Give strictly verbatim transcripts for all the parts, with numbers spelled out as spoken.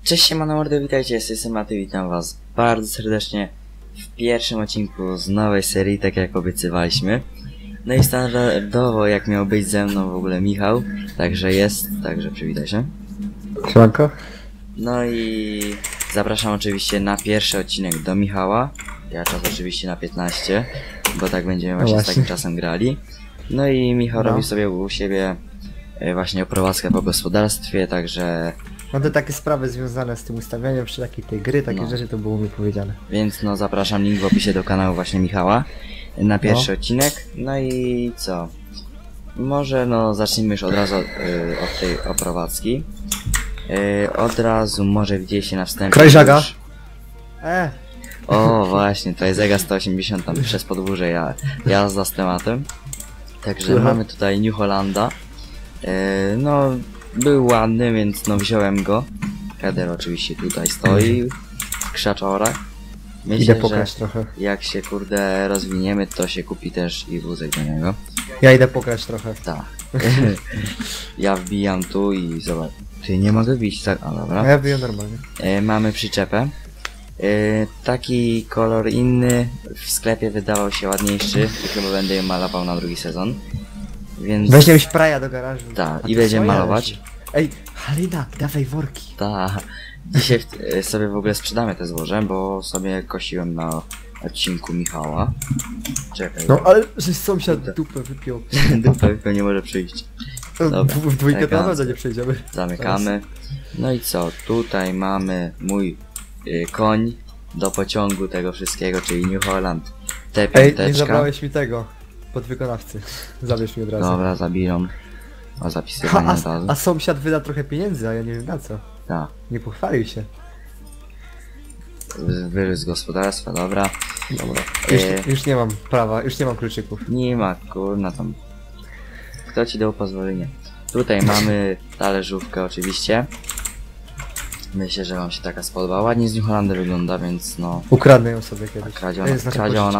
Cześć, siemano mordy, witajcie, jestem Maty, witam was bardzo serdecznie w pierwszym odcinku z nowej serii, tak jak obiecywaliśmy. No i standardowo, jak miał być ze mną w ogóle Michał, także jest, także przywitaj się. Siemanko. No i zapraszam oczywiście na pierwszy odcinek do Michała. Ja czas oczywiście na piętnaście, bo tak będziemy właśnie, no właśnie. z takim czasem grali. No i Michał no. robi sobie u siebie właśnie oprowadzkę po gospodarstwie, także... No to takie sprawy związane z tym ustawianiem przy takiej tej gry, takie no. rzeczy to było mi powiedziane. Więc no zapraszam, link w opisie do kanału właśnie Michała na pierwszy no. odcinek. No i co? Może no zacznijmy już od razu od, yy, od tej oprowadzki. Yy, od razu może widzieliście na wstępie. Krajżaga! E. O właśnie, Trajzega sto osiemdziesiąt tam przez podwórze ja, jazda z tematem. Także Słucham. mamy tutaj New Hollanda. Yy, no był ładny, więc no wziąłem go. Header oczywiście tutaj stoi w krzaczorach. Myślę, idę pokraść trochę. Jak się kurde rozwiniemy, to się kupi też i wózek do niego. Ja idę pokraść trochę. Tak. Ja wbijam tu i zobacz. Ty nie mogę wbić, tak? A dobra. A ja wbijam normalnie. E, mamy przyczepę. E, taki kolor inny w sklepie wydawał się ładniejszy i chyba będę ją malował na drugi sezon. Więc... Weźmiemy spraja do garażu. Tak, i będziemy malować. Jeszcze. Ej, Halina, dawaj worki. Tak. Dzisiaj w, sobie w ogóle sprzedamy te złoże, bo sobie kosiłem na odcinku Michała. Czekaj. No ale żeś sąsiad dupę, dupę wypiął. Dupę wypiął, nie może przyjść. Dobra, w dwójkę to naprawdę nie przejdziemy. Zamykamy. No i co? Tutaj mamy mój y, koń do pociągu tego wszystkiego, czyli New Holland. T pięć. Ej, nie zabrałeś mi tego podwykonawcy. Zabierz mi od razu. Dobra, zabiorą. O zapisywanie od razu. A sąsiad wyda trochę pieniędzy, a ja nie wiem na co. Tak. Nie pochwalił się. Wyrys z gospodarstwa, dobra. Dobra. Już, e... już nie mam prawa, już nie mam kluczyków. Nie ma, kurna tam. Kto ci dał pozwolenie? Tutaj mamy talerzówkę oczywiście. Myślę, że wam się taka spodoba. Ładnie z New Hollandy wygląda, więc no... Ukradnę ją sobie kiedyś. Kradziona, kradziona.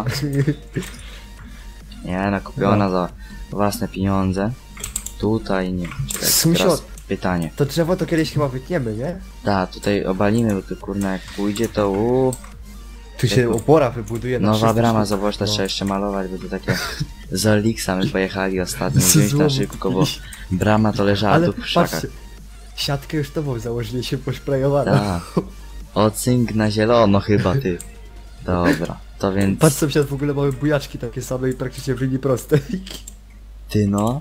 Nie, no kupiona no. za własne pieniądze. Tutaj nie. Czekaj, Sąsiad, pytanie. To drzewo to kiedyś chyba wytniemy, nie? Tak, tutaj obalimy, bo tu kurna jak pójdzie to uuu. Tu się opora wybuduje na nowa brama, zobacz, też no. trzeba jeszcze malować, bo to takie z Olixa my pojechali ostatnio, wziąć na szybko, bo brama to leżała Ale tu w krzakach. Patrz, siatkę już tobą założyli się poszprejowana. Tak. O cynk na zielono chyba ty. Dobra, to więc... Patrz, sąsiad w ogóle mamy bujaczki takie same i praktycznie w linii prostej. Ty no.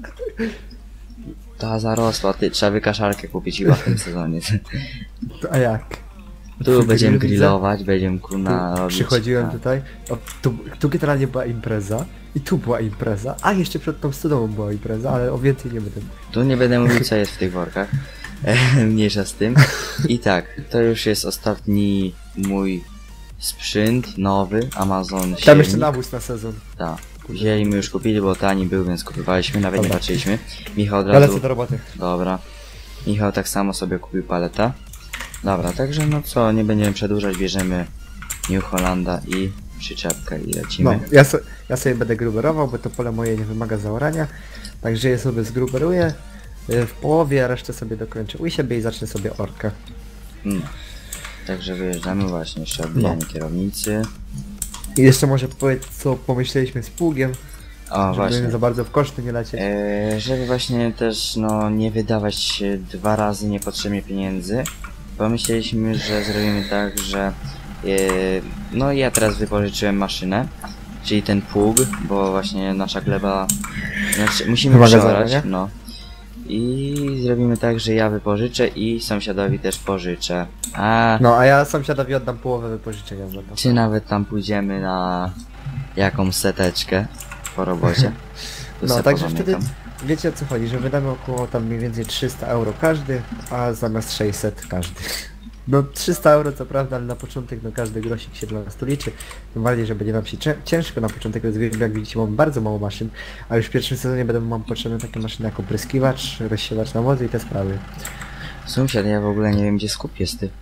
Ta zarosła, ty, trzeba wykaszarkę kupić chyba w tym sezonie. A jak? Tu będziemy grillować, będziemy kurna robić. Przychodziłem tak. tutaj, o, tu, tu generalnie była impreza i tu była impreza, a jeszcze przed tą studową była impreza, ale o więcej nie będę. Tu nie będę mówił co jest w tych workach, mniejsza z tym. I tak, to już jest ostatni mój sprzęt, nowy, Amazon siewnik. Tam jeszcze nawóz na sezon. Tak. Wzięli my już kupili, bo tani był, więc kupowaliśmy, nawet Dobra. nie patrzyliśmy. Michał od razu... Ja lecę do roboty. Dobra. Michał tak samo sobie kupił paletę. Dobra, także no co, nie będziemy przedłużać, bierzemy New Hollanda i przyczepkę i lecimy. No, ja, so, ja sobie będę gruberował, bo to pole moje nie wymaga zaorania. Także je sobie zgruberuję w połowie, a resztę sobie dokończę u siebie i zacznę sobie orkę. No. Także wyjeżdżamy właśnie, jeszcze odbijanie no. kierownicy. I jeszcze może powiedz, co pomyśleliśmy z pługiem. O, żeby właśnie. za bardzo w koszty nie lecieć. Eee, żeby właśnie też no nie wydawać dwa razy niepotrzebnie pieniędzy. Pomyśleliśmy, że zrobimy tak, że yy, no ja teraz wypożyczyłem maszynę, czyli ten pług, bo właśnie nasza gleba, znaczy musimy przeorać, no. I zrobimy tak, że ja wypożyczę i sąsiadowi też pożyczę. A no a ja sąsiadowi oddam połowę wypożyczenia. Czy nawet tam pójdziemy na jakąś seteczkę po robocie. No także wtedy wiecie o co chodzi, że wydamy około tam mniej więcej trzysta euro każdy, a zamiast sześćset każdy. No trzysta euro co prawda, ale na początek no każdy grosik się dla nas tu liczy. Tym bardziej, że będzie nam się ciężko na początek rozwijać, jak widzicie mamy bardzo mało maszyn, a już w pierwszym sezonie będą mam potrzebne takie maszyny jak opryskiwacz, rozsiewacz nawozu i te sprawy. Sąsiad, ja w ogóle nie wiem gdzie skup jest ty.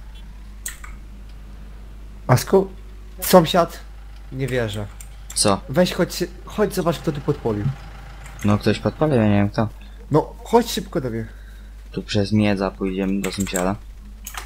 A skup? Sąsiad? Nie wierzę. Co? Weź chodź, chodź zobacz kto tu podpolił. No ktoś podpalił, ja nie wiem kto. No chodź szybko do mnie. Tu przez miedza pójdziemy do sąsiada.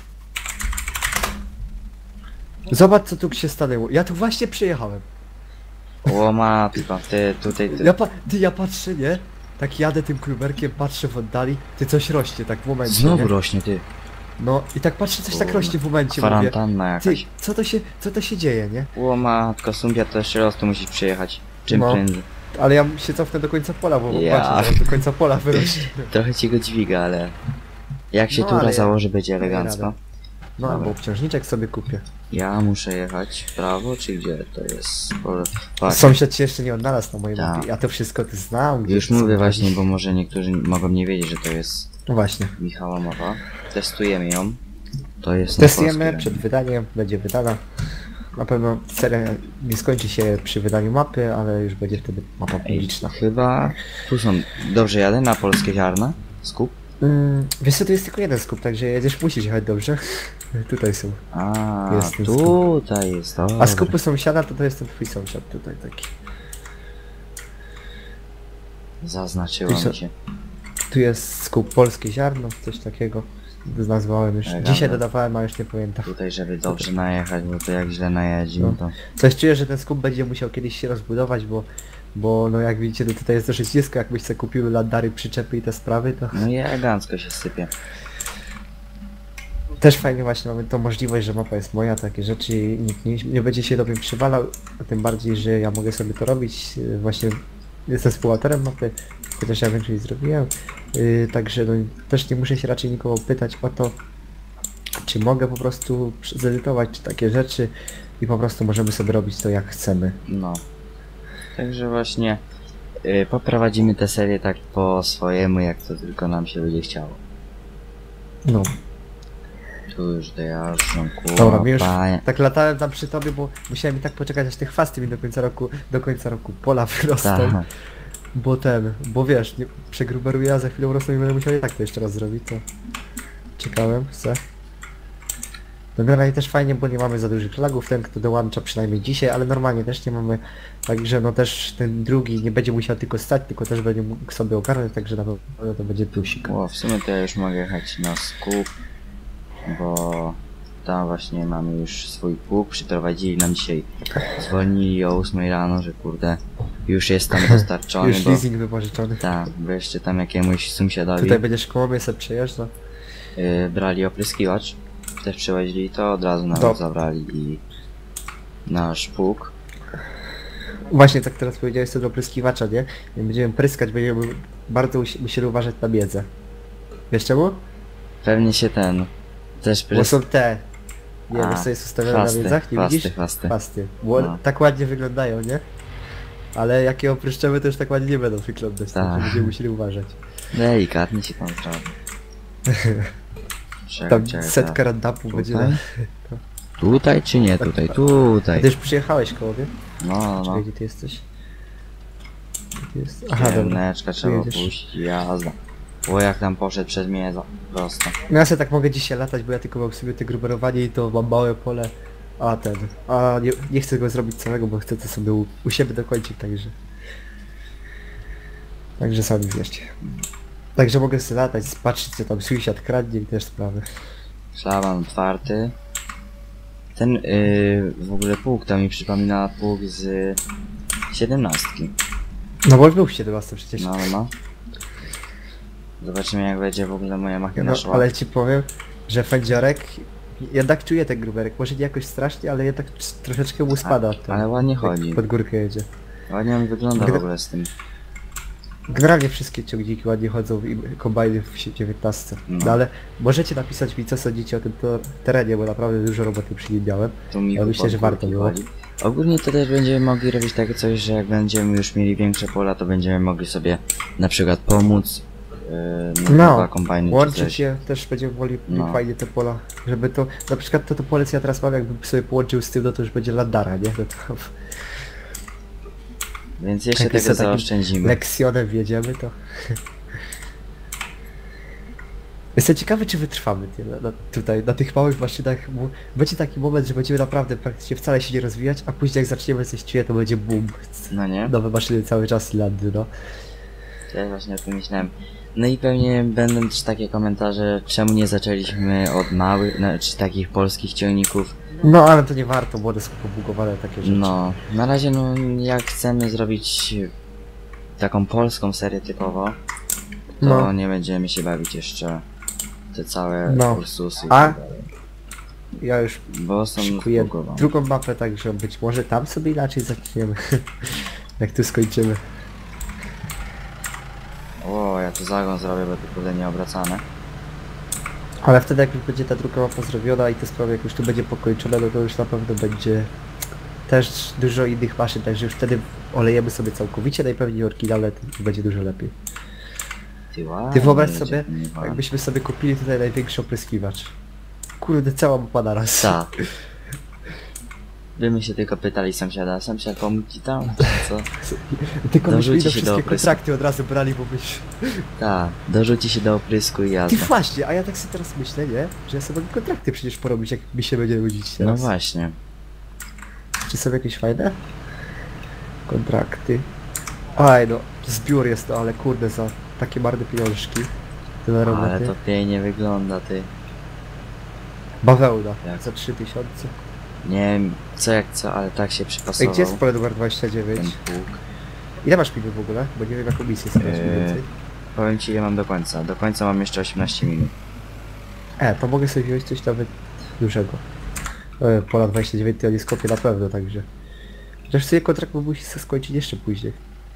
Zobacz co tu się stanęło. Ja tu właśnie przyjechałem. O matko, ty tutaj, ty. Ja, pa ty, ja patrzę, nie? Tak jadę tym kruberkiem, patrzę w oddali. Ty coś rośnie tak w momencie, Znowu nie? rośnie, ty. No i tak patrzę, coś tak Kurwa, rośnie w momencie, mówię. Kwarantanna Ty, jakaś. co to się, co to się dzieje, nie? O matko, Sumbia, to jeszcze raz tu musisz przyjechać. Czym No. prędzej. Ale ja się cofnę do końca pola, bo Ja. patrzę, zaraz do końca pola wyrośnie. Trochę ci go dźwiga, ale... Jak się No, tura ale ja- założy, będzie daję elegancko. radę. No Dobra. albo obciążniczek sobie kupię. Ja muszę jechać w prawo, czy gdzie to jest? Pole- Patrz, Sąsiad się jeszcze nie odnalazł na mojej Tak. mapie. Ja to wszystko ty znam. gdzie już co mówię robić. właśnie, bo może niektórzy mogą nie wiedzieć, że to jest No właśnie. Michała mowa. Testujemy ją. To jest na Testujemy, polski przed wydaniem będzie wydana. Na pewno seria nie skończy się przy wydaniu mapy, ale już będzie wtedy mapa Ej, publiczna. chyba... Tu są... Dobrze jadę na polskie ziarna? Skup? Mm, wiesz co, tu jest tylko jeden skup, także jedziesz, musisz jechać dobrze. Tutaj są. A, Jest ten tutaj jest to. A skupy sąsiada to to jest ten twój sąsiad tutaj taki. Zaznaczyło Tu są- mi się. Tu jest skup polskie ziarno, coś takiego. Nazwałem już. Elegancko. Dzisiaj dodawałem, a już nie pamiętam. Tutaj, żeby dobrze najechać, bo to jak źle najedzie, no to... Coś czuję, że ten skup będzie musiał kiedyś się rozbudować, bo bo no jak widzicie, to tutaj jest dosyć nisko, jakbyś sobie kupiły landary, przyczepy i te sprawy, to No i elegancko się sypie. też fajnie właśnie mamy tą możliwość, że mapa jest moja, takie rzeczy i nikt nie, nie będzie się do mnie przywalał, a tym bardziej, że ja mogę sobie to robić, yy, właśnie jestem współautorem mapy, chociaż ja większość zrobiłem, yy, także no, też nie muszę się raczej nikogo pytać o to, czy mogę po prostu zedytować czy takie rzeczy i po prostu możemy sobie robić to jak chcemy. No. Także właśnie y, poprowadzimy tę serię tak po swojemu, jak to tylko nam się będzie chciało. No. Tu już dojażdżą, Dobra, mi już panie. tak latałem tam przy tobie, bo musiałem i tak poczekać, aż te chwasty mi do końca roku, do końca roku pola wyrosną. Tak. Bo ten, bo wiesz, nie, przegruberuję, a za chwilę urosną i będę musiał i tak to jeszcze raz zrobić, to czekałem, chcę. No generalnie też fajnie, bo nie mamy za dużych lagów, ten kto dołącza przynajmniej dzisiaj, ale normalnie też nie mamy, także no też ten drugi nie będzie musiał tylko stać, tylko też będzie mógł sobie ogarnąć, także na pewno to będzie plusik. O, w sumie to ja już mogę jechać na skup, bo tam właśnie mamy już swój pług, przyprowadzili nam dzisiaj, zwolnili o ósmej rano, że kurde, już jest tam dostarczony, Już bo... leasing wypożyczony. Tak, bo jeszcze tam jakiemuś sąsiadowi Tutaj będziesz koło mnie sobie przejeżdżał. yy, brali opryskiwacz, też przywozili to, od razu nam Dob- zabrali i nasz pług. Właśnie tak teraz powiedziałeś co do pryskiwacza, nie? Jak będziemy pryskać, będziemy bardzo musi- musieli uważać na miedzę. Wiesz czemu? Pewnie się ten, też Bo prys... są te... Nie, A, wiesz co jest ustawione chwasty, na miedzach? Nie chwasty, widzisz? chwasty. Chwasty. Bo No. tak ładnie wyglądają, nie? Ale jak je opryszczemy, to już tak ładnie nie będą wyglądać, Tak. także będziemy musieli uważać. Delikatnie się tam zrobi. Czekaj, Tam czekaj, setka teraz. randapu będzie Tutaj? na... Tutaj czy nie? Tutaj, A tutaj. ty już przyjechałeś koło mnie? No, no, Czekaj, no. gdzie ty jesteś? Gdzie ty jesteś? Aha, dobra. Ziemneczka trzeba jedziesz. puścić, jazda. O, jak tam poszedł przed mnie, za prosto. No ja sobie tak mogę dzisiaj latać, bo ja tylko mam sobie te gruberowanie i to mam małe pole. A ten... A nie, nie chcę go zrobić całego, bo chcę to sobie u, u siebie dokończyć, także... Także sami wiecie. Także mogę sobie latać, patrzeć co tam sąsiad kradnie i też sprawy. Szlaban otwarty. Ten yy, w ogóle pług to mi przypomina pług z siedemnastki. No bo już był w siedemnastym przecież. No, no, no. Zobaczymy jak będzie w ogóle moja machina No, szła. ale ci powiem, że fędziorek jednak czuje ten gruberek, może nie jakoś strasznie, ale jednak troszeczkę mu spada. ten, Ale ładnie jak chodzi. pod górkę jedzie. Ładnie on wygląda w Gdy- ogóle z tym. Generalnie wszystkie ciągniki ładnie chodzą i kombajny w dziewiętnastce. No. No. ale możecie napisać mi co sądzicie o tym to, terenie, bo naprawdę dużo roboty przy nim miałem. Tu mi Ja myślę, że warto było. Ogólnie to też będziemy mogli robić takie coś, że jak będziemy już mieli większe pola, to będziemy mogli sobie na przykład pomóc yy, No, dwa kombajny czy Łączyć coś. je też będziemy mogli No. fajnie te pola, żeby to, na przykład to, to pole co ja teraz mam, jakbym sobie połączył z tym, no to już będzie landara, nie? No to Więc jeszcze Jak tego sobie takim zaoszczędzimy. lekcjonem wjedziemy, to... Jestem ciekawy, czy wytrwamy ty, na, na, tutaj, na tych małych maszynach, bo będzie taki moment, że będziemy naprawdę praktycznie wcale się nie rozwijać, a później jak zaczniemy coś czuję, to będzie boom. No nie? Nowe maszyny cały czas i landy, no. Ja właśnie o tym myślałem. No i pewnie będą też takie komentarze, czemu nie zaczęliśmy od małych, znaczy takich polskich ciągników, No ale to nie warto, młode są pobugowane takie rzeczy. No, na razie no jak chcemy zrobić taką polską serię typowo, to No. nie będziemy się bawić jeszcze te całe No. Ursusy i A? tak dalej. Ja już Bo są szykuję zbugowane. drugą mapę, także być może tam sobie inaczej zaczniemy. Jak tu skończymy. O, ja tu zagon zrobię, bo to kurde nieobracane. Ale wtedy jak już będzie ta druga mapa zrobiona i te sprawy jak już tu będzie pokończone, no to już na pewno będzie też dużo innych maszyn, także już wtedy olejemy sobie całkowicie, najpewniej oryginalne to będzie dużo lepiej. Ty, ładnie Ty wyobraź będzie sobie, ten Iwan. jakbyśmy sobie kupili tutaj największy opryskiwacz. Kurde, cała mapa na raz. Ta. Gdyby się tylko pytali sąsiada, sąsiad pomógł ci tam? Co? Tylko myśmy Dorzuci do się do wszystkie oprysku. kontrakty od razu brali, bo byś... Ta, dorzuci się do oprysku i Ty jazda. właśnie, a ja tak sobie teraz myślę, nie? Że ja sobie mogę kontrakty przecież porobić, jak mi się będzie nudzić No teraz. właśnie. Czy są jakieś fajne? Kontrakty. Aj no, zbiór jest to, ale kurde za takie marne pieniążki. Tyle Ale roboty. to pięknie wygląda, ty. Bawełna Jak? za trzy tysiące. Nie wiem co jak co, ale tak się Ej, przypasował. gdzie jest pole numer dwadzieścia ten dziewięć? pług. Ile masz piwy w ogóle? Bo nie wiem jaką misję sobie Eee. mniej więcej. Powiem ci ile mam do końca. Do końca mam jeszcze osiemnaście minut. E, to mogę sobie wziąć coś nawet dużego. E, pola dwadzieścia dziewięć to ja nie skopię na pewno, także... Chociaż sobie kontrakt musi się skończyć jeszcze później.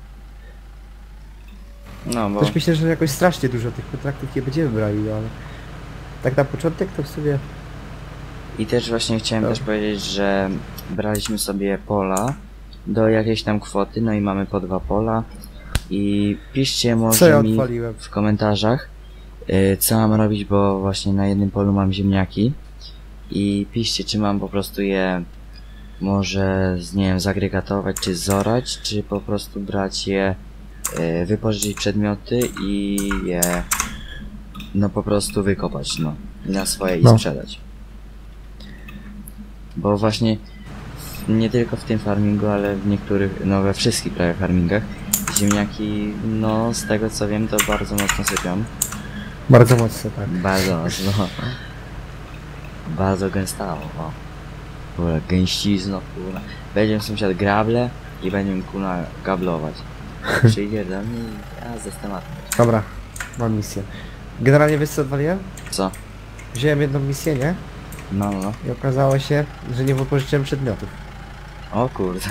No bo Też myślę, że jakoś strasznie dużo tych kontraktów nie będziemy brali, no ale... Tak na początek to w sumie... i też właśnie chciałem No. też powiedzieć, że braliśmy sobie pola do jakiejś tam kwoty, no i mamy po dwa pola. I piszcie Co może ja mi odpaliłem? w komentarzach y, co mam robić, bo właśnie na jednym polu mam ziemniaki. I piszcie czy mam po prostu je może z, nie wiem, zagregatować czy zorać, czy po prostu brać je, y, wypożyczyć przedmioty i je no po prostu wykopać, no i na swoje i No. sprzedać. Bo właśnie w- nie tylko w tym farmingu, ale w niektórych, no we wszystkich prawie farmingach ziemniaki, no z tego co wiem to bardzo mocno sypią. Bardzo mocno, tak. Bardzo mocno. Bardzo gęstało, o. Kurwa, gęścizno, kurwa. Będzie sąsiad grable i będziemy kurwa gablować. Przyjdzie do mnie i ja ze tematem. Dobra, mam misję. Generalnie wiesz co odwaliłem? Co? Wziąłem jedną misję, nie? No, no, no. I okazało się, że nie wypożyczyłem przedmiotów. O kurde.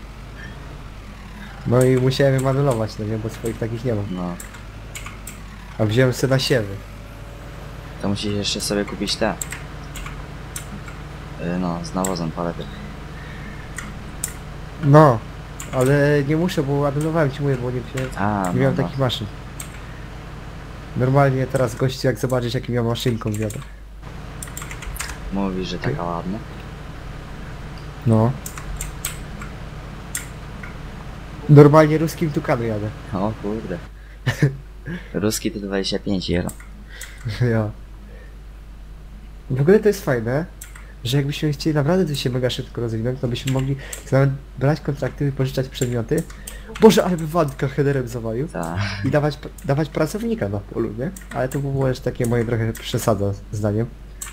No i musiałem je manulować, no nie, bo swoich takich nie mam. No. A wziąłem sobie na siewy. To musisz jeszcze sobie kupić te. Y, No, z nawozem palety. No, ale nie muszę, bo anulowałem ci mówię, bo nie, wziąłem, A, nie no, miałem no. takich maszyn. Normalnie teraz gościu jak zobaczyć jakim ja maszynką wiadomo. Mówisz, że taka ładna. No. Normalnie ruskim tukanu jadę. O kurde. Ruski to dwadzieścia pięć euro. Ja. W ogóle to jest fajne, że jakbyśmy chcieli naprawdę to się mega szybko rozwinąć, to byśmy mogli nawet brać kontrakty, wypożyczać przedmioty. Boże, ale by Wandka headerem zawalił. Ta. I dawać, dawać pracownika na polu, nie? Ale to było już takie moje trochę przesada, zdaniem.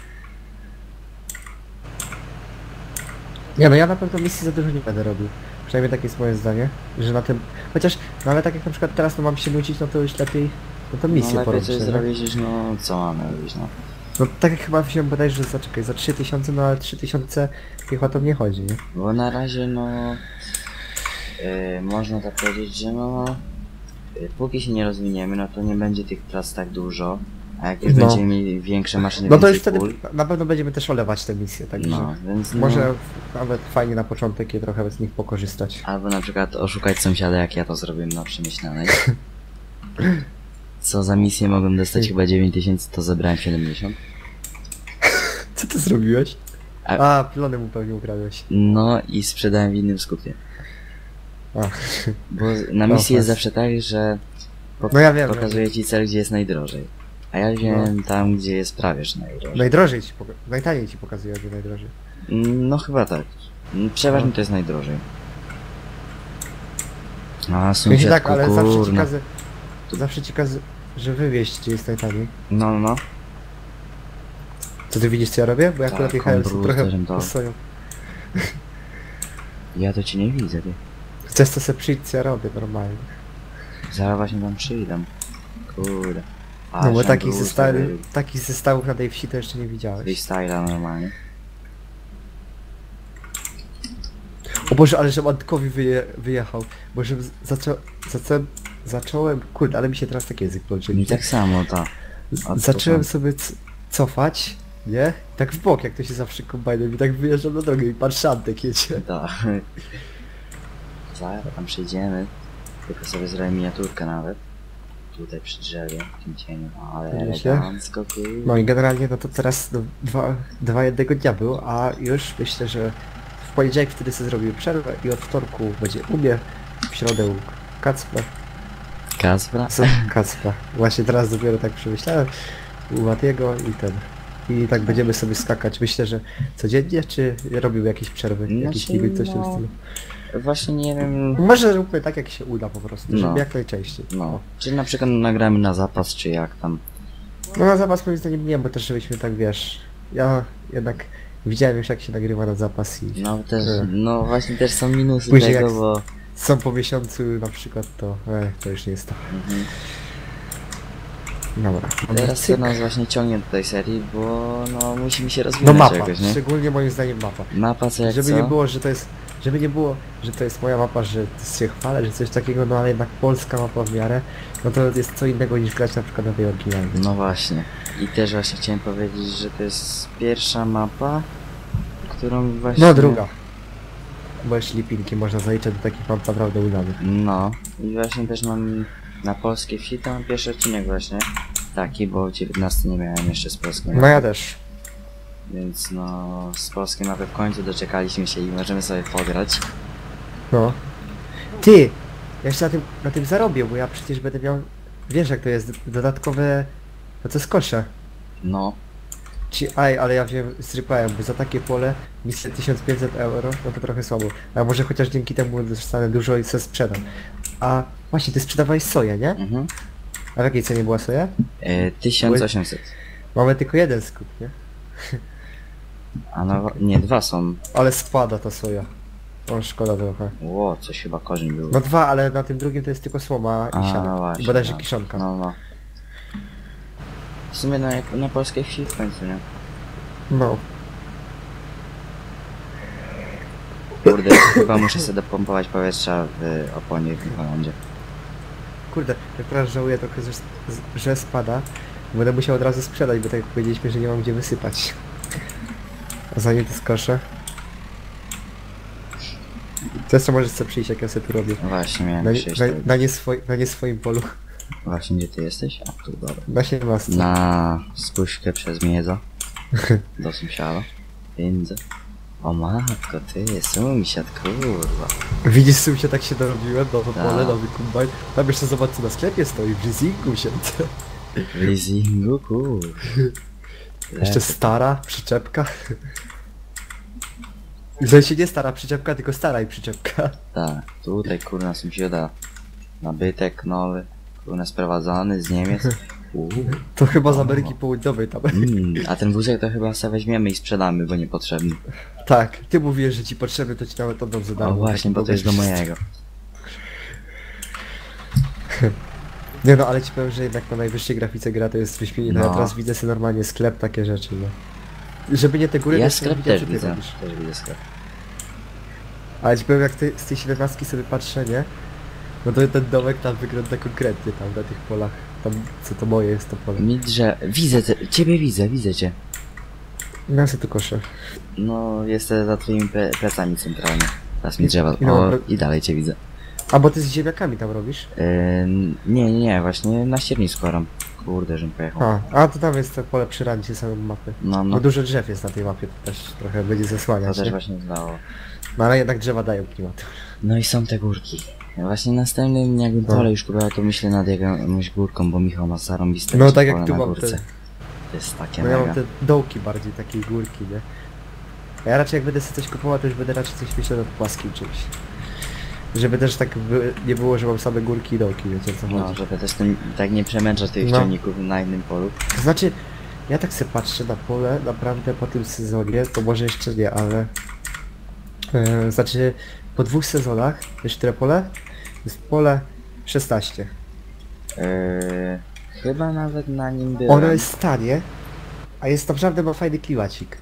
Nie no, ja na pewno misji za dużo nie będę robił. Przynajmniej takie jest moje zdanie, że na tym... Chociaż, no ale tak jak na przykład teraz no mam się nudzić, no to już lepiej... No to misję No lepiej porobić, coś nie? zrobić niż no co mamy robić, no. No tak jak chyba wziąłem bodajże, że zaczekaj, za trzy tysiące, no ale trzy tysiące niech o to nie chodzi, nie? Bo na razie no... Yy, można tak powiedzieć, że no... Yy, póki się nie rozwiniemy, no to nie będzie tych prac tak dużo. A jak już No. będziemy mieli większe maszyny, No to więcej już wtedy pól, na pewno będziemy też olewać te misje, także... no, więc no, Może nawet fajnie na początek je trochę z nich pokorzystać. albo na przykład oszukać sąsiada, jak ja to zrobiłem na przemyślanej. Co za misję mogłem dostać chyba dziewięć tysięcy, to zebrałem siedemdziesiąt. Co ty zrobiłeś? A- A, plony mu pewnie ukradłeś. No i sprzedałem w innym skupie. A. Bo na No, misji jest fest. zawsze tak, że po No ja wiem. pokazuje ci cel, gdzie jest najdrożej. A ja wziąłem No. tam, gdzie jest prawie że najdrożej. Najdrożej ci poka- najtaniej ci pokazuje, że najdrożej. Mm, No chyba tak. Mm, Przeważnie No. to jest najdrożej. A Wiecie sąsiadku, tak, ale zawsze ci kurna. każe, zawsze ci każe, że wywieźć gdzie jest najtaniej. No, no, no. Co ty widzisz co ja robię? Bo ja Tak, akurat jechałem kombruz, trochę też to. po swoją. Ja to ci nie widzę, ty. Chcesz to sobie przyjść co ja robię normalnie. Zaraz właśnie tam przyjdę. Kurde. No bo Aż takich Ambrus zestawów, robił takich zestawów na tej wsi to jeszcze nie widziałeś. freestyla normalnie. O Boże, ale że Antkowi wyje, wyjechał. Bo żebym zaczął, zacząłem, zacząłem, kurde, ale mi się teraz taki język plączy. Mi tak samo, ta. A Zacząłem to tam- sobie c- cofać, nie? Tak w bok, jak to się zawsze kombajnem i tak wyjeżdżam na drogę i patrz Antek jedzie. Tak. Zaraz tam przyjdziemy. Tylko sobie zrobię miniaturkę nawet. Tutaj przy drzewie, w tym cieniu. Ale Nieźle. elegancko, kurde. No i generalnie no to teraz no, dwa, dwa jednego dnia był, a już myślę, że w poniedziałek wtedy sobie zrobił przerwę i od wtorku będzie u mnie, w środę u Kacpra. Kacpra? Co? Kacpra. Właśnie teraz dopiero tak przemyślałem. U Matiego i ten. I tak będziemy sobie skakać. Myślę, że codziennie, czy robił jakieś przerwy? Jakiś Znaczy, limit, coś w tym no, stylu. Właśnie nie wiem. Może róbmy tak jak się uda po prostu, No. żeby jak najczęściej. No. Czy na przykład nagramy na zapas, czy jak tam. No na zapas moim zdaniem nie, bo też żebyśmy tak wiesz. Ja jednak widziałem już jak się nagrywa na zapas i No też, E. no właśnie też są minusy Później tego, jak- bo... są po miesiącu na przykład to, e, to już nie jest to. Mhm. Dobra. Teraz to Cyk. nas właśnie ciągnie do tej serii, bo no musimy się No rozwinąć mapa, jakoś, nie? szczególnie moim zdaniem mapa. Mapa co jak Żeby co? nie było, że to jest, żeby nie było, że to jest moja mapa, że się chwalę, że coś takiego, no ale jednak polska mapa w miarę, no to jest co innego niż grać na przykład na tej oryginalnej. No właśnie. I też właśnie chciałem powiedzieć, że to jest pierwsza mapa, którą właśnie... No druga. Bo jeszcze lipinki można zaliczyć do takich map naprawdę udanych. No. I właśnie też mam na polskiej wsi, to mam pierwszy odcinek właśnie. Taki, bo dziewiętnasty nie miałem jeszcze z polskiej mapy. No ja też. Więc no, z polskiej mapy w końcu doczekaliśmy się i możemy sobie pograć. No. Ty! Ja jeszcze na tym, na tym zarobię, bo ja przecież będę miał, wiesz jak to jest, dodatkowe, no to skosze. No. Ci, aj, ale ja wiem, zrypałem, bo za takie pole misja tysiąc pięćset euro, no to trochę słabo. A może chociaż dzięki temu dostanę dużo i se sprzedam. A właśnie, ty sprzedawałeś soję, nie? Mhm. A w jakiej cenie była soja? E, tysiąc osiemset. Mamy tylko jeden skup, nie? A no, nie, dwa są. Ale spada ta soja. O, szkoda trochę. Ło, coś chyba korzeń był. No dwa, ale na tym drugim to jest tylko słoma i A, siano. no I właśnie, bodajże no. kiszonka. No, no. W sumie na, na polskiej wsi w końcu, nie? No. Kurde, chyba muszę sobie dopompować powietrza w oponie w Holandzie. Kurde, jak teraz żałuję trochę, że, że spada. Będę musiał od razu sprzedać, bo tak jak powiedzieliśmy, że nie mam gdzie wysypać. A zanim to skoszę. To jeszcze możesz sobie przyjść, jak ja sobie tu robię. Właśnie miałem Na, nie- przyjść. na, Na, na, nie swoi, na nie swoim polu. Właśnie gdzie ty jesteś? A tu, dobra. Na siedemnastce. Na spuśćkę przez miedza. Do sąsiada. Widzę. O matko, ty, sąsiad, kurwa. Widzisz, z czym się tak się dorobiłem? Nowe Tak. pole, nowy kombajn. Tam jeszcze zobacz, co na sklepie stoi, w leasingu się. W leasingu, kurwa. Jeszcze stara przyczepka. W sensie nie stara przyczepka, tylko stara i przyczepka. Tak, tutaj kurna sąsiada. Nabytek nowy. Kurna sprowadzany z Niemiec. Uuu. To chyba z Ameryki Południowej tam. Mm, a ten wózek to chyba sobie weźmiemy i sprzedamy, bo niepotrzebny. Tak, ty mówisz, że ci potrzebny, to ci nawet oddam za O darmo. właśnie, taki bo to jest do pomysł. mojego. Nie no, ale ci powiem, że jednak na najwyższej grafice gra to jest wyśmienita. No. Ja teraz widzę sobie normalnie sklep, takie rzeczy, no. Żeby nie te góry, Ja to jeszcze nie sklep widziałem, też co ty widzę. robisz. Też widzę sklep. Ale ci powiem, jak ty z tej siedemnastki sobie patrzę, nie? No to ten domek tam wygląda konkretnie, tam na tych polach. Tam, co to moje jest to pole. Mi drze... Widzę te... ciebie widzę, widzę cię. Ja sobie tu koszę. No, jestem za twoimi ple plecami centralnie. Teraz mi drzewa. I no, O, pro- i dalej cię widzę. A bo ty z ziemniakami tam robisz? Yy, nie, nie, nie, właśnie na ściernisku oram. Kurde, żebym pojechał. A, a to tam jest to pole przy rancie samej mapy. No, No no, dużo drzew jest na tej mapie, to też trochę będzie to zasłaniać, też nie? właśnie zdało. No ale jednak drzewa dają klimat. No i są te górki. Właśnie następnym, jakbym No. pole już kupiła, to myślę nad jakąś górką, bo Michał ma zarąbiste No jeszcze tak jak pole tu na mam górce. te, To jest takie no ja mega. mam te dołki bardziej, takiej górki, nie? A ja raczej jak będę sobie coś kupował, to już będę raczej coś myślał nad płaskim czymś. Żeby też tak by, nie było, że mam same górki i dołki, wiecie o co No, chodzi. żeby też tym, tak nie przemęczać tych No. ciągników na innym polu. To znaczy, Ja tak sobie patrzę na pole, naprawdę po tym sezonie, to może jeszcze nie, ale... E, znaczy, po dwóch sezonach, wiesz które pole? Jest pole szesnaście. Yy, chyba nawet na nim byłem. Ono jest tanie, a jest naprawdę ma fajny klimacik.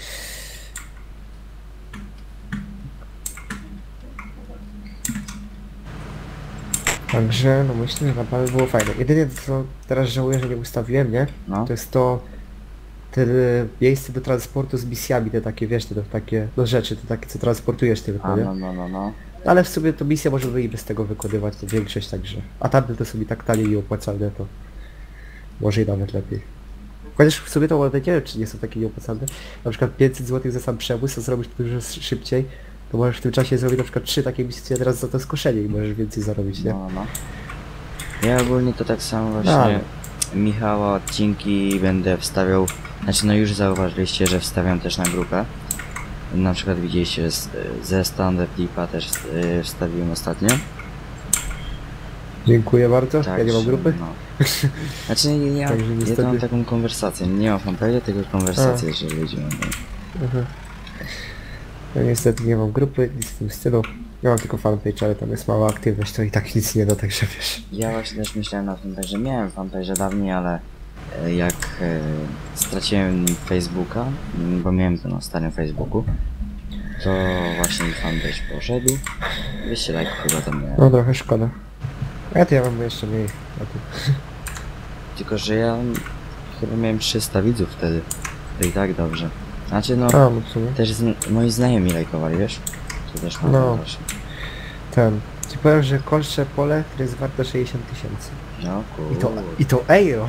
Także, no myślę, że naprawdę było fajne. Jedynie co teraz żałuję, że nie ustawiłem, nie? No. To jest to... Te miejsce do transportu z misjami, te takie, wiesz, te takie, no rzeczy, te takie, co transportujesz tylko, A, nie? no, no, no, no. Ale w sumie to misja możemy i bez tego wykonywać, to większość także. A tamte to sobie tak tanie i opłacalne, to może i nawet lepiej. Chociaż w sumie to one nie wiem, czy nie są takie nieopłacalne. Na przykład pięćset złotych za sam przewóz, a zrobić to dużo szybciej, to możesz w tym czasie zrobić na przykład trzy takie misje teraz za to skoszenie i możesz więcej zarobić, nie? No, no. Ja ogólnie to tak samo właśnie Ale. Michała odcinki będę wstawiał, znaczy no już zauważyliście, że wstawiam też na grupę. Na przykład widzieliście z, ze Standard Flipa też y, wstawiłem ostatnio. Dziękuję bardzo, ja nie mam Także, grupy. No. Znaczy ja, ja, Także ja to niestety- mam taką konwersację, nie mam fanpage'a, tylko konwersację, że ludzie mają. Mhm. Ja niestety nie mam grupy, nic w tym stylu. Ja mam tylko fanpage, ale tam jest mała aktywność, to i tak nic nie da, także wiesz. Ja właśnie też myślałem na tym, że miałem fanpage'a dawniej, ale e, jak e, straciłem Facebooka, m, bo miałem to na starym Facebooku, to właśnie fanpage poszedł. dwieście lajków chyba tam miałem. No trochę szkoda. A ja to ja mam jeszcze mniej na tym. Tylko że ja chyba miałem trzysta widzów wtedy. To i tak dobrze. Znaczy no, A, no w sumie. też zn moi znajomi lajkowali, wiesz? To też mam No. właśnie. Ten. Ci powiem, że kolcze pole, które jest warte sześćdziesiąt tysięcy. No I to, kurde. i to euro!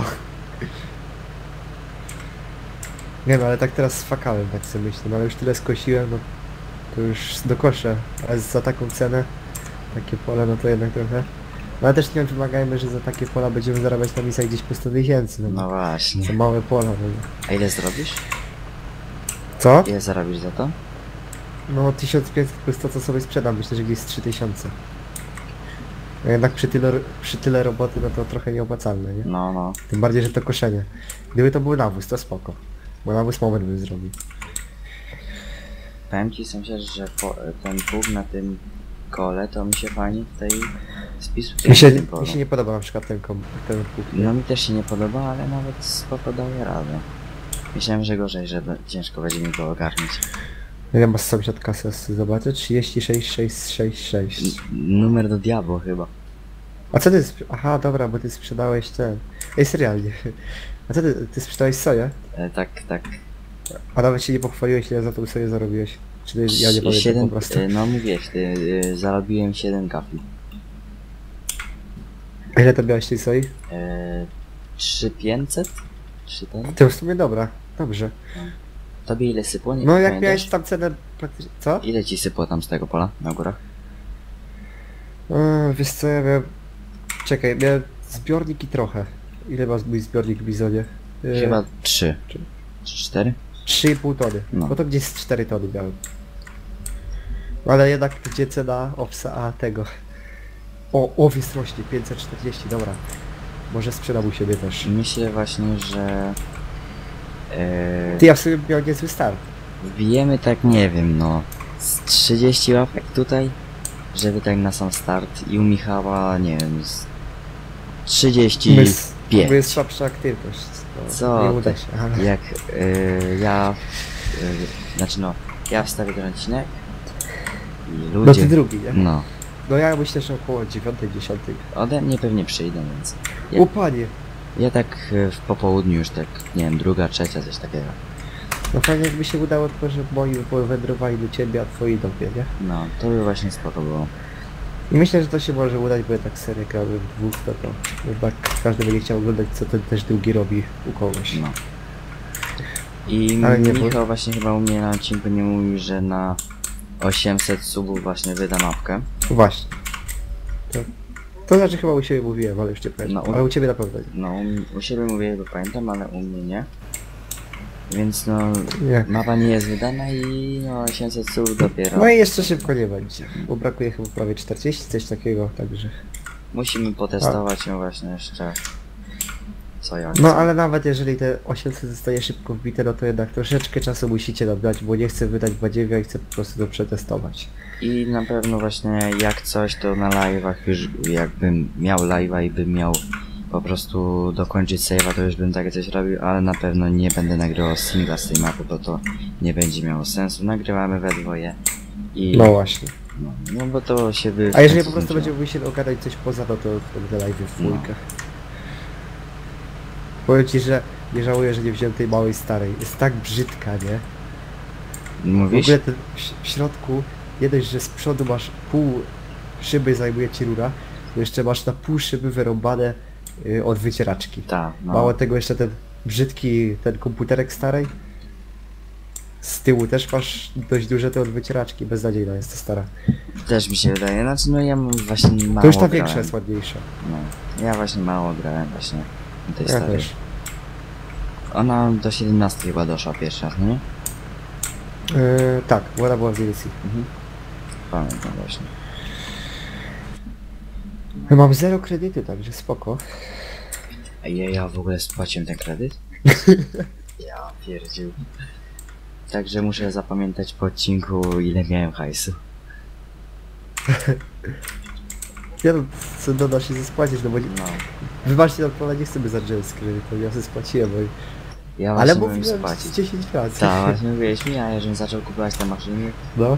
Nie no, ale tak teraz sfakałem, tak sobie myślę, no ale już tyle skosiłem, no to już do kosza, ale za taką cenę, takie pole, no to jednak trochę. No ale też nie wymagajmy, że za takie pola będziemy zarabiać na misjach gdzieś po sto tysięcy, no, No no właśnie. to małe pola, no. A ile zrobisz? Co? Ile zarobisz za to? No tysiąc pięćset plus to, co sobie sprzedam, myślę, że gdzieś z trzy tysiące. No jednak przy tyle, przy tyle roboty, no to trochę nieopłacalne, nie? No, no. Tym bardziej, że to koszenie. Gdyby to był nawóz, to spoko. Bo nawóz moment bym zrobił. Powiem ci sąsiad, że po, ten pług na tym kole to mi się fajnie tutaj spisuje Mi się, na tym polu. mi się nie podoba na przykład ten kom, ten pług. No mi też się nie podoba, ale nawet spoko daje radę. Myślałem, że gorzej, że be- ciężko będzie mi go ogarnić. Ile masz sąsiad kasę, zobaczę? trzydzieści sześć sześć sześć sześć. N numer do diabła chyba. A co ty sprze- Aha, dobra, bo ty sprzedałeś ten... Ej, serialnie. A co ty, ty sprzedałeś soję? E, tak, tak. A nawet się nie pochwaliłeś, ile za tą soję zarobiłeś. Czy ty, ja nie S- pamiętam siedem, po prostu. e, no mówiłeś, ty, e, zarobiłem siedem kafli. A ile to miałeś tej soi? E, trzy pięćset? Trzy ten? To w sumie dobra, dobrze. Tobie ile sypło? Nie No jak pamiętasz? miałeś tam cenę praktycznie... Co? Ile ci sypło tam z tego pola na górach? Eee, wiesz co, ja miałem... Czekaj, miałem zbiorniki trochę. Ile ma mój zbiornik w Bizonie? Eee, Chyba trzy. czy- Czy cztery? trzy i pół tony. No. No to gdzieś z cztery tony miałem. Ale jednak gdzie cena owsa, a tego... O, owiec rośnie, pięćset czterdzieści, dobra. Może sprzedam u siebie też. Myślę właśnie, że... E, Ty, ja w sumie miał niezły start. wbijemy tak, nie wiem, no... z trzydzieści łapek tutaj, żeby tak na sam start i u Michała, nie wiem, z trzydzieści Jest, pięć. bo jest słabsza aktywność. To Co nie uda ty? się, ale... Jak e, ja... E, znaczy no, ja wstawię ten odcinek i No ludzie... ty drugi, nie? No, No ja myślę, że około dziewiątej, dziesiątej. ode mnie pewnie przyjdą, więc... Ja, O panie! ja tak e, w popołudniu już tak, nie wiem, druga, trzecia, coś takiego. No fajnie jakby się udało tylko, że moi wędrowali do ciebie, a twoi do mnie, nie? No, to by właśnie spoko było. I myślę, że to się może udać, bo ja tak serię grałem w dwóch, to to jednak każdy będzie chciał oglądać, co ten też drugi robi u kogoś. No. I Ale nie, Michał bo- właśnie chyba u mnie na odcinku nie mówił, że na osiemset subów właśnie wyda mapkę. Właśnie. To, to znaczy chyba u siebie mówiłem, ale już nie pamiętam. No, u- Ale u ciebie na pewno nie. No, u, u siebie mówię, bo pamiętam, ale u mnie nie. Więc no, Nie. mapa nie jest wydana i no osiemset subów dopiero. No i jeszcze szybko nie będzie, bo brakuje chyba prawie czterdzieści, coś takiego, także... Musimy potestować ją właśnie jeszcze. co jak. No co. ale nawet jeżeli te osiemset zostaje szybko wbite, no to jednak troszeczkę czasu musicie nam dać, bo nie chcę wydać badziewiia i chcę po prostu to przetestować. I na pewno właśnie jak coś to na live'ach już jakbym miał live'a i bym miał po prostu dokończyć save'a, to już bym takie coś robił, ale na pewno nie będę nagrywał singla z tej mapy, bo to nie będzie miało sensu. Nagrywamy we dwoje i... No właśnie. No, no bo to się by... A jeżeli po prostu będziemy musieli ogarnąć coś poza to, to będę live w dwójkach. Powiem ci, że nie żałuję, że nie wziąłem tej małej starej. Jest tak brzydka, nie? W Mówisz? ogóle ten w, w środku, nie dość, że z przodu masz pół szyby zajmuje ci rura, to jeszcze masz na pół szyby wyrąbane y, od wycieraczki. Tak, no. Mało tego jeszcze ten brzydki, ten komputerek starej. Z tyłu też masz dość duże te od wycieraczki, beznadziejna jest to stara. Też mi się wydaje, znaczy no ja mam właśnie mało To już ta grałem. większa jest ładniejsza. No, ja właśnie mało grałem właśnie na tej Ja starej. też. Ona do siedemnastki chyba doszła pierwszy raz, nie? Yy, tak, bo ona była w D L C. Mhm. Pamiętam właśnie. Ja mam zero kredyty, także spoko. A ja, ja w ogóle spłaciłem ten kredyt? Ja pierdził. Także muszę zapamiętać po odcinku ile miałem hajsu. Ja no, co doda się spłacić, no bo nie, No. wybaczcie, no ale nie chcę by zacząć z kredytu, ja sobie spłaciłem, bo... Ja Ale właśnie mówiłem miałem spłacić. dziesięć razy. Tak, właśnie mówiłeś mi, a ja żebym zaczął kupować te maszyny, No,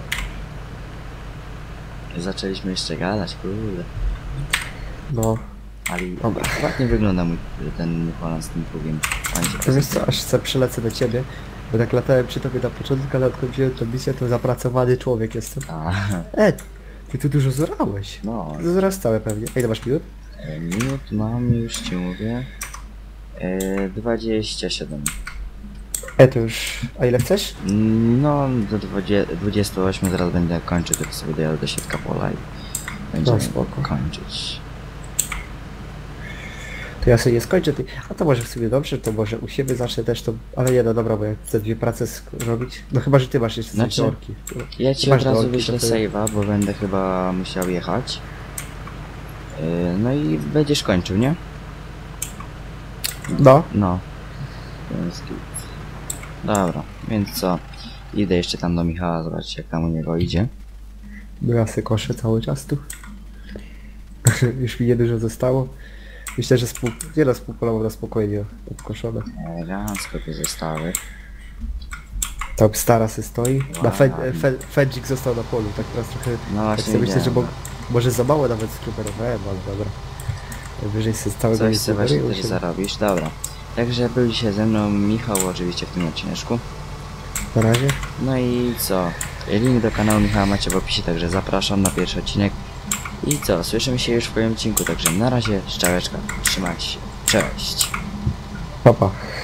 zaczęliśmy jeszcze gadać, kurde. no. Ale Dobra. ładnie wygląda mój ten Holand z tym pługiem. Fajnie się To wiesz co, prezentuje. aż se przylecę do ciebie, bo tak latałem przy tobie na początku, ale odkąd wziąłem tę misję, to zapracowany człowiek jestem. A, E, ty tu dużo zorałeś. no. To zaraz całe pewnie. Ej, to masz minut? E, Minut mam, już ci mówię. E, dwadzieścia siedem. E, to już... A ile chcesz? No, do dwudziestu ośmiu zaraz będę kończył, tylko sobie dojadę do środka pola i będziemy No, spoko. kończyć. To ja sobie nie skończę, ty... A to może w sumie dobrze, to może u siebie zacznę też to... Ale nie, no dobra, bo ja chcę dwie prace sk- robić. No chyba, że ty masz jeszcze Znaczy, znaczy... orki. Ja ci Ty masz od razu dorki, wyślę to wtedy- save'a, bo będę chyba musiał jechać. E, no i będziesz kończył, nie? No. No. Więc git. Dobra, więc co? Idę jeszcze tam do Michała, zobaczcie jak tam u niego idzie. No ja se koszę cały czas tu. Już mi niedużo zostało. Myślę, że spół... Nie no, spółpolowo na spokojnie obkoszone. Elegancko te zestawy. Tam stara se stoi. Na Wow. fe... fe... Fedzik został na polu, tak teraz trochę... No Tak właśnie sobie myślę, że widziałem. mo... może za mało nawet skruperowałem, ale dobra. Wyżej se z całego Coś nie sobie właśnie zbuduje też się. zarobisz, dobra. Także był dzisiaj ze mną Michał oczywiście w tym odcineczku. Na razie. No i co? Link do kanału Michała macie w opisie, także zapraszam na pierwszy odcinek. I co? Słyszymy się już w kolejnym odcinku, także na razie, szczałeczka, trzymajcie się, cześć! Pa, pa.